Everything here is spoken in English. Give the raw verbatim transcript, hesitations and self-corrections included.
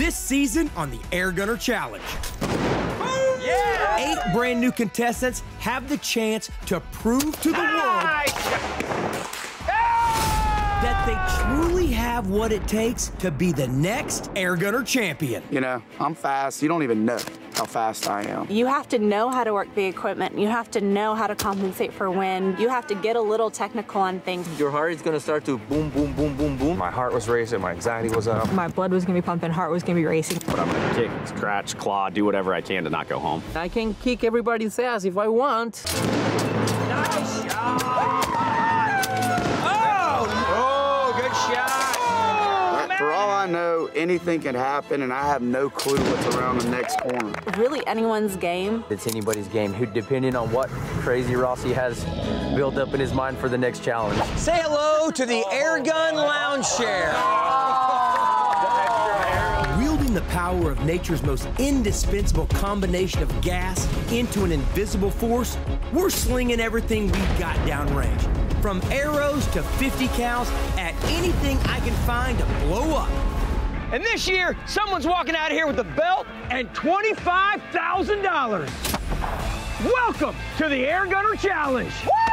This season on the Airgunner Challenge. Yeah! Eight brand new contestants have the chance to prove to the world that they truly have what it takes to be the next Airgunner champion. You know, I'm fast. You don't even know how fast I am. You have to know how to work the equipment. You have to know how to compensate for wind. You have to get a little technical on things. Your heart is gonna start to boom, boom, boom, boom, boom. My heart was racing, my anxiety was up. My blood was gonna be pumping, heart was gonna be racing. But I'm gonna kick, scratch, claw, do whatever I can to not go home. I can kick everybody's ass if I want. Nice shot! For all I know, anything can happen, and I have no clue what's around the next corner. Really anyone's game. It's anybody's game, who, depending on what crazy Rossi has built up in his mind for the next challenge. Say hello to the Airgun Lounge Chair. Wielding the power of nature's most indispensable combination of gas into an invisible force, we're slinging everything we've got downrange. From arrows to fifty cals at anything I can find to blow up. And this year, someone's walking out of here with a belt and twenty-five thousand dollars. Welcome to the Airgunner Challenge. Woo!